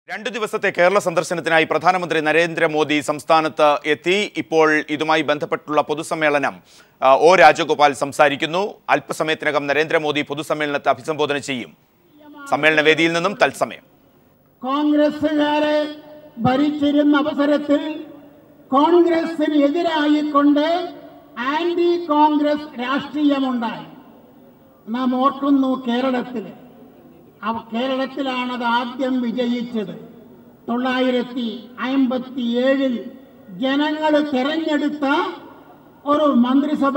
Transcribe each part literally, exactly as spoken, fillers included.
രണ്ട് ദിവസത്തെ കേരള സന്ദർശനത്തിനായി പ്രധാനമന്ത്രി നരേന്ദ്രമോദി സംസ്ഥാനത്ത് എത്തി. ഇപ്പോൾ ഇതുമായി ബന്ധപ്പെട്ടുള്ള പൊതുസമ്മേളനം ഒ രാജഗോപാൽ സംസാരിക്കുന്നു. അല്പസമയത്തിനകം നരേന്ദ്രമോദി പൊതുസമ്മേളനത്തെ അഭിസംബോധന ചെയ്യും. സമ്മേളന വേദിയിൽ നിന്നും തത്സമയം. കോൺഗ്രസുകാരെ ഭരിച്ചിരുന്ന അവസരത്തിൽ കോൺഗ്രസിന് എതിരായിക്കൊണ്ട് ആന്റി കോൺഗ്രസ് രാഷ്ട്രീയമുണ്ടായി. നാം ഓർക്കുന്നു, കേരളത്തിൽ കേരളത്തിലാണത് ആദ്യം വിജയിച്ചത്. തൊള്ളായിരത്തി അമ്പത്തി ഏഴിൽ ജനങ്ങൾ തെരഞ്ഞെടുത്ത ഒരു മന്ത്രിസഭ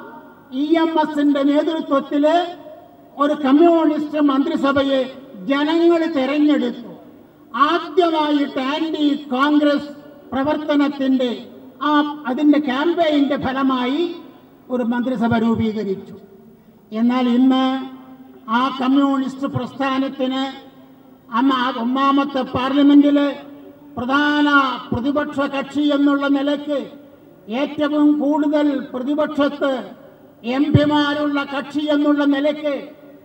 ഇ എം എസിന്റെ നേതൃത്വത്തിൽ ഒരു കമ്മ്യൂണിസ്റ്റ് മന്ത്രിസഭയെ ജനങ്ങൾ തെരഞ്ഞെടുത്തു. ആദ്യമായിട്ട് ആന്റി കോൺഗ്രസ് പ്രവർത്തനത്തിന്റെ ആ അതിന്റെ ക്യാമ്പയിന്റെ ഫലമായി ഒരു മന്ത്രിസഭ രൂപീകരിച്ചു. എന്നാൽ ഇന്ന് ആ കമ്മ്യൂണിസ്റ്റ് പ്രസ്ഥാനത്തിന് അന്ന് ഒന്നാമത്തെ പാർലമെന്റില് പ്രധാന പ്രതിപക്ഷ കക്ഷി എന്നുള്ള നിലയ്ക്ക് ഏറ്റവും കൂടുതൽ പ്രതിപക്ഷത്ത് എം പിമാരുള്ള കക്ഷി എന്നുള്ള നിലയ്ക്ക്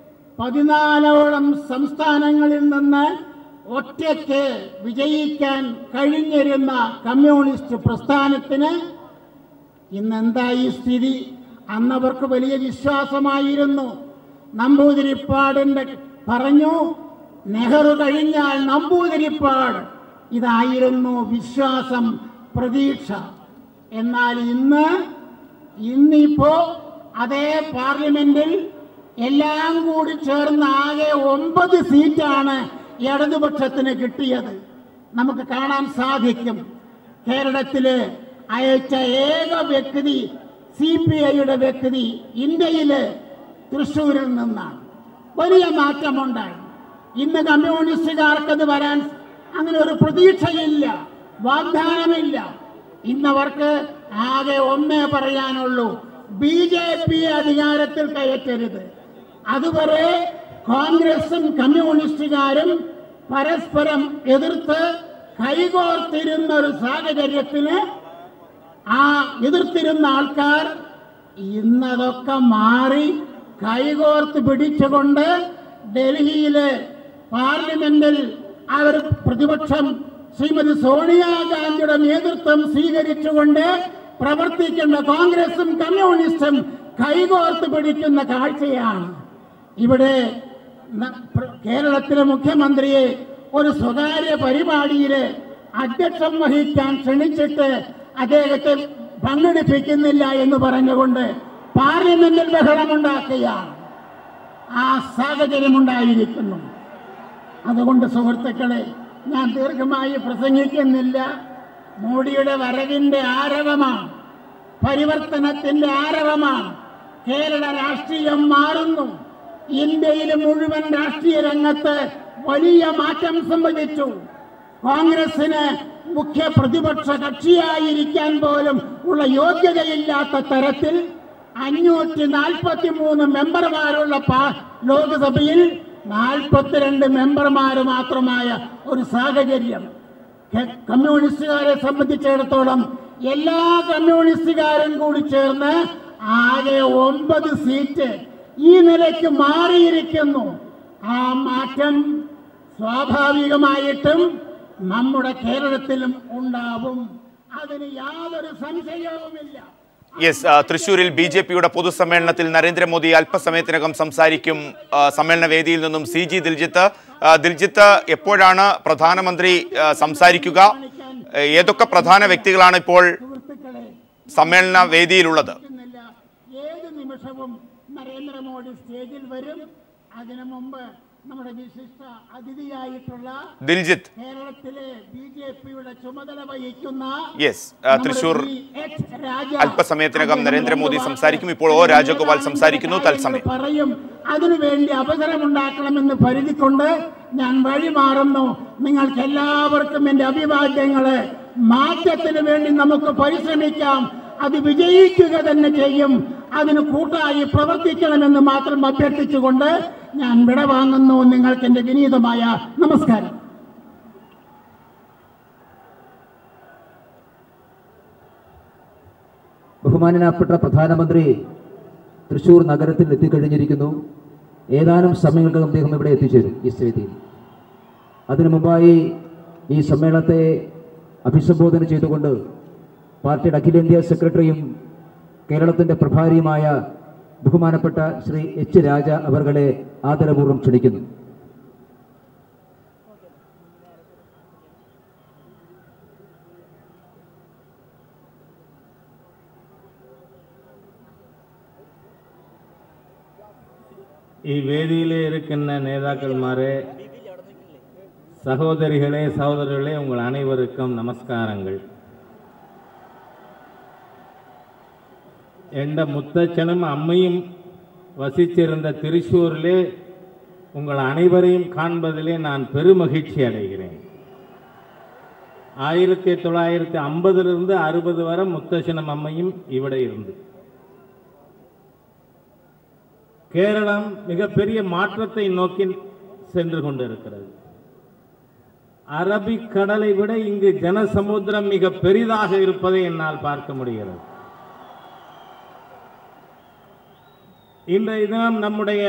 പതിനാലോളം സംസ്ഥാനങ്ങളിൽ നിന്ന് ഒറ്റയ്ക്ക് വിജയിക്കാൻ കഴിഞ്ഞിരുന്ന കമ്മ്യൂണിസ്റ്റ് പ്രസ്ഥാനത്തിന് ഇന്നെന്തായി സ്ഥിതി? അന്നവർക്ക് വലിയ വിശ്വാസമായിരുന്നു. നമ്പൂതിരിപ്പാടിന്റെ പറഞ്ഞു, നെഹ്റു കഴിഞ്ഞാൽ നമ്പൂതിരിപ്പാട്. ഇതായിരുന്നു വിശ്വാസം, പ്രതീക്ഷ. എന്നാൽ ഇന്ന് ഇന്നിപ്പോ അതേ പാർലമെന്റിൽ എല്ലാം കൂടി ചേർന്ന് ആകെ ഒമ്പത് സീറ്റാണ് ഇടതുപക്ഷത്തിന് കിട്ടിയത്. നമുക്ക് കാണാൻ സാധിക്കും, കേരളത്തില് അയച്ച ഏക വ്യക്തി സി പി ഐയുടെ വ്യക്തി ഇന്ത്യയില് തൃശ്ശൂരിൽ നിന്നാണ്. വലിയ മാറ്റമുണ്ടായി. ഇന്ന് കമ്മ്യൂണിസ്റ്റുകാർക്കത് വരാൻ അങ്ങനെ ഒരു പ്രതീക്ഷയില്ല, വാഗ്ദാനമില്ല. ഇന്നവർക്ക് ആകെ ഒന്നേ പറയാനുള്ളൂ, ബി ജെ പി അധികാരത്തിൽ കയറ്റരുത്. അതുവരെ കോൺഗ്രസും കമ്മ്യൂണിസ്റ്റുകാരും പരസ്പരം എതിർത്ത് കൈകോർത്തിരുന്ന ഒരു സാഹചര്യത്തിന് ആ എതിർത്തിരുന്ന ആൾക്കാർ ഇന്നതൊക്കെ മാറി കൈകോർത്ത് പിടിച്ചുകൊണ്ട് ഡൽഹിയിലെ പാർലമെന്റിൽ അവർ പ്രതിപക്ഷം ശ്രീമതി സോണിയാഗാന്ധിയുടെ നേതൃത്വം സ്വീകരിച്ചുകൊണ്ട് പ്രവർത്തിക്കുന്ന കോൺഗ്രസും കമ്മ്യൂണിസ്റ്റും കൈകോർത്ത് പിടിക്കുന്ന കാഴ്ചയാണ്. ഇവിടെ കേരളത്തിലെ മുഖ്യമന്ത്രിയെ ഒരു സ്വകാര്യ പരിപാടിയിൽ അധ്യക്ഷം വഹിക്കാൻ ക്ഷണിച്ചിട്ട് അദ്ദേഹത്തെ പങ്കെടുപ്പിക്കുന്നില്ല എന്ന് പറഞ്ഞുകൊണ്ട് പാർലമെന്റിൽ ബഹളമുണ്ടാക്കുകയാണ്. ആ സാഹചര്യം ഉണ്ടായിരിക്കുന്നു. അതുകൊണ്ട് സുഹൃത്തുക്കളെ, ഞാൻ ദീർഘമായി പ്രസംഗിക്കുന്നില്ല. മോഡിയുടെ വരവിന്റെ ആരവമാണ്, പരിവർത്തനത്തിന്റെ ആരവമാണ്. കേരള രാഷ്ട്രീയം മാറുന്നു. ഇന്ത്യയിലെ മുഴുവൻ രാഷ്ട്രീയ രംഗത്ത് വലിയ മാറ്റം സംഭവിച്ചു. കോൺഗ്രസിന് മുഖ്യ പ്രതിപക്ഷ കക്ഷിയായിരിക്കാൻ പോലും ഉള്ള യോഗ്യതയില്ലാത്ത തരത്തിൽ അഞ്ഞൂറ്റി നാൽപ്പത്തി മൂന്ന് മെമ്പർമാരുള്ള ലോക്സഭയിൽ നാൽപ്പത്തിരണ്ട് മെമ്പർമാർ മാത്രമായ ഒരു സാഹചര്യം. കമ്മ്യൂണിസ്റ്റുകാരെ സംബന്ധിച്ചിടത്തോളം എല്ലാ കമ്മ്യൂണിസ്റ്റുകാരും കൂടി ചേർന്ന് ആകെ ഒമ്പത് സീറ്റ് ഈ നിലയ്ക്ക് മാറിയിരിക്കുന്നു. ആ മാറ്റം സ്വാഭാവികമായിട്ടും നമ്മുടെ കേരളത്തിലും ഉണ്ടാവും, അതിന് യാതൊരു സംശയവുമില്ല. യെസ്, തൃശ്ശൂരിൽ ബി ജെ പിയുടെ പൊതുസമ്മേളനത്തിൽ നരേന്ദ്രമോദി അല്പസമയത്തിനകം സംസാരിക്കും. സമ്മേളന വേദിയിൽ നിന്നും സി ജി ദിൽജിത്ത്. ദിൽജിത്ത്, എപ്പോഴാണ് പ്രധാനമന്ത്രി സംസാരിക്കുക? ഏതൊക്കെ പ്രധാന വ്യക്തികളാണ് ഇപ്പോൾ സമ്മേളന വേദിയിലുള്ളത്? ഏത് നിമിഷവും നരേന്ദ്രമോദി സ്റ്റേജിൽ വരും. അതിനു മുമ്പ് നമ്മുടെ വിശിഷ്ട അതിഥിയായിട്ടുള്ള ദിൽജിത്ത്, കേരളത്തിലെ ബി ജെ പിയുടെ ചുമതല വഹിക്കുന്ന യെസ് തൃശൂർ അല്പസമയത്തിനകം നരേന്ദ്രമോദി സംസാരിക്കും. ഇപ്പോൾ ഒ രാജഗോപാൽ സംസാരിക്കുന്നു. തത്സമയം പറയും. അതിനുവേണ്ടി അവസരമുണ്ടാക്കണമെന്ന് കരുതിക്കൊണ്ട് ഞാൻ വഴി മാറുന്നു. നിങ്ങൾക്ക് എല്ലാവർക്കും എന്റെ അഭിവാദ്യങ്ങള്. മാറ്റത്തിന് വേണ്ടി നമുക്ക് പരിശ്രമിക്കാം, അത് വിജയിക്കുക തന്നെ ചെയ്യും. അതിന് കൂട്ടായി പ്രവർത്തിക്കണമെന്ന് മാത്രം അഭ്യർത്ഥിച്ചുകൊണ്ട് ഞാൻ വിടവാങ്ങുന്നു. നിങ്ങൾക്ക് എന്റെ വിനീതമായ നമസ്കാരം. ബഹുമാനപ്പെട്ട പ്രധാനമന്ത്രി തൃശ്ശൂർ നഗരത്തിൽ എത്തിക്കഴിഞ്ഞിരിക്കുന്നു. ഏതാനും സമയങ്ങൾക്കകം അദ്ദേഹം ഇവിടെ എത്തിച്ചേരും ഈ വേദിയിൽ. അതിനു മുമ്പായി ഈ സമ്മേളനത്തെ അഭിസംബോധന ചെയ്തുകൊണ്ട് പാർട്ടിയുടെ അഖിലേന്ത്യാ സെക്രട്ടറിയും കേരളത്തിൻ്റെ പ്രഭാരിയുമായ ബഹുമാനപ്പെട്ട ശ്രീ എച്ച് രാജ അവർകളെ ആദരപൂർവ്വം ക്ഷണിക്കുന്നു. ഈ വേദിയിലെ ഇരിക്കുന്ന നേതാക്കന്മാരെ, സഹോദരികളെ, സഹോദരர்களே, உங்கள் அனைவருக்கும் நமஸ்காரங்கள். എൻ്റെ മുത്തച്ഛനും അമ്മയും വസിച്ചിരുന്ന തൃശ്ശൂരിലെ உங்கள் அனைவரையும் காண்பதிலே நான் பெருமகிழ்ச்சி அடைகிறேன். ஆயிரத்தி தொள்ளாயிரத்தி ஐம்பதிலிருந்து அறுபது வரை முத்தച്ഛനും அம்மையும் ഇവിടെ இருந்து கேரளம் மிகப்பெரிய மாற்றத்தை நோக்கி சென்று கொண்டிருக்கிறது. அரபிக்கடலை விட இங்கு ஜனசமுத்திரம் மிக பெரிதாக இருப்பதை என்னால் பார்க்க முடிகிறது. இன்றைய தினம் நம்முடைய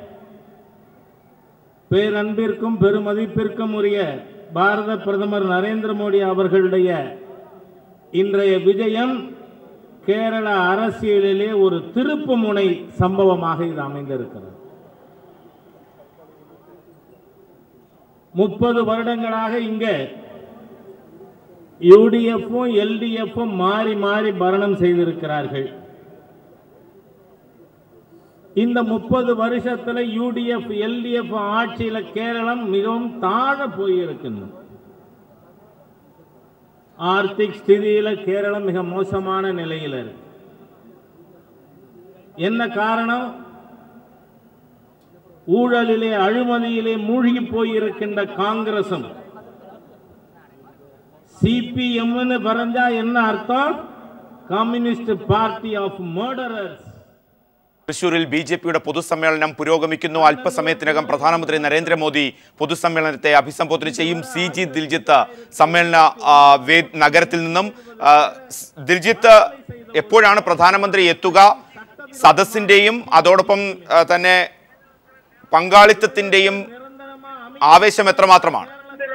பேரன்பிற்கும் பெருமதிப்பிற்கும் உரிய பாரத பிரதமர் நரேந்திர மோடி அவர்களுடைய இன்றைய விஜயம் கேரள அரசியலிலே ஒரு திருப்பு முனை சம்பவமாக இது அமைந்திருக்கிறது. முப்பது வருடங்களாக இங்கே யூடிஎஃப்பும் எல்டிஎஃப்பும் மாறி மாறி பரணம் செய்திருக்கிறார்கள். இந்த முப்பது வருஷத்துல யூடிஎஃப் எல்டிஎஃப் ஆட்சியில கேரளம் மிகவும் தாழ போயிருக்கிறது. ஆர்த்திக் ஸ்திதியில கேரளம் மிக மோசமான நிலையில் இருக்கு. என்ன காரணம்? ஊழலிலே அழுமதியிலே மூழ்கி போயிருக்கின்ற காங்கிரசும் சிபிஎம்னு பறஞ்சா என்ன அர்த்தம்? Communist party of murderers. തൃശൂരിൽ ബി ജെ പിയുടെ പൊതുസമ്മേളനം പുരോഗമിക്കുന്നു. അല്പസമയത്തിനകം പ്രധാനമന്ത്രി നരേന്ദ്രമോദി പൊതുസമ്മേളനത്തെ അഭിസംബോധന ചെയ്യും. സി ജി ദിൽജിത്ത് സമ്മേളന നഗരത്തിൽ നിന്നും. ദിൽജിത്ത്, എപ്പോഴാണ് പ്രധാനമന്ത്രി എത്തുക? സദസ്സിന്റെയും അതോടൊപ്പം തന്നെ പങ്കാളിത്തത്തിന്റെയും ആവേശം എത്രമാത്രമാണ്?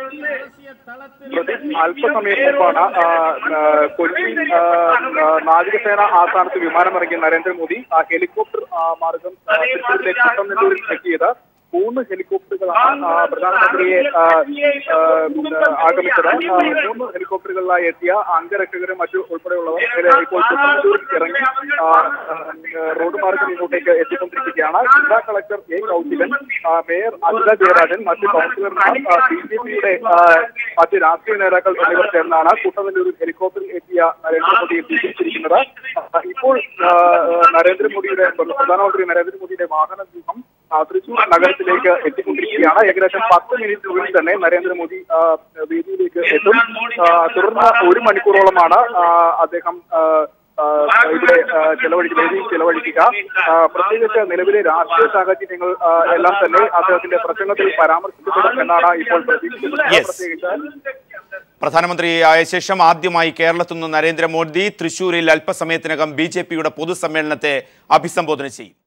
അല്പസമയം മുമ്പാണ് കൊച്ചി നാവികസേന ആസ്ഥാനത്ത് വിമാനമിറങ്ങിയ നരേന്ദ്രമോദി ഹെലികോപ്റ്റർ മാർഗം തൃശ്ശൂരിലേക്ക് കുട്ടനെല്ലൂരിൽ എത്തിയത്. മൂന്ന് ഹെലികോപ്റ്ററുകളാണ് പ്രധാനമന്ത്രിയെ ആഗമിച്ചത്. മൂന്ന് ഹെലികോപ്റ്ററുകളിലായി എത്തിയ അംഗരക്ഷകരും മറ്റു ഉൾപ്പെടെയുള്ളവർ ഇപ്പോൾ കുട്ടനെല്ലൂരിൽ ഇറങ്ങി റോഡ് മാർഗം ഇങ്ങോട്ടേക്ക് എത്തിക്കൊണ്ടിരിക്കുകയാണ്. ജില്ലാ collector A Kaushikan, mayor Anitha Jayarajan, മറ്റ് കൗൺസിലർമാർ, ബി ജെ പിയുടെ മറ്റ് രാഷ്ട്രീയ നേതാക്കൾ എന്നിവർ ചേർന്നാണ് കുട്ടനെല്ലൂരിൽ ഹെലികോപ്റ്ററിൽ എത്തിയ നരേന്ദ്രമോദിയെ സ്വീകരിച്ചിരിക്കുന്നത്. ഇപ്പോൾ നരേന്ദ്രമോദിയുടെ പ്രധാനമന്ത്രി നരേന്ദ്രമോദിയുടെ വാഹന വ്യൂഹം തൃശൂർ നഗരത്തിലേക്ക് എത്തിക്കൊണ്ടിരിക്കുകയാണ്. ഏകദേശം പത്ത് മിനിറ്റിനുള്ളിൽ തന്നെ നരേന്ദ്രമോദി വേദിയിലേക്ക് എത്തും. തുടർന്ന് ഒരു മണിക്കൂറോളമാണ് അദ്ദേഹം ഇവിടെ ചെലവഴിക്കുക വേദിയിൽ ചെലവഴിക്കുക. പ്രത്യേകിച്ച് നിലവിലെ രാഷ്ട്രീയ സാഹചര്യങ്ങൾ എല്ലാം തന്നെ അദ്ദേഹത്തിന്റെ പ്രസംഗത്തിൽ പരാമർശിക്കപ്പെടും എന്നാണ് ഇപ്പോൾ പ്രതീക്ഷിക്കുന്നത്. പ്രത്യേകിച്ച് പ്രധാനമന്ത്രിയായ ശേഷം ആദ്യമായി കേരളത്തിൽ നിന്ന് നരേന്ദ്രമോദി തൃശൂരിൽ അല്പസമയത്തിനകം ബി ജെ പിയുടെ പൊതുസമ്മേളനത്തെ അഭിസംബോധന ചെയ്യും.